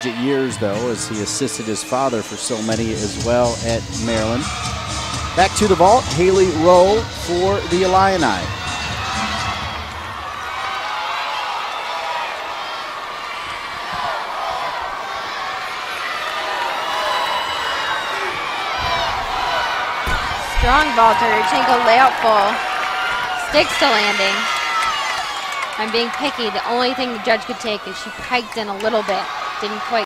collegiate years, though, as he assisted his father for so many as well at Maryland. Back to the vault, Haley Rowe for the Illini. Strong vaulter, Yurchenko layout full. Sticks to landing. I'm being picky. The only thing the judge could take is she piked in a little bit. Didn't quite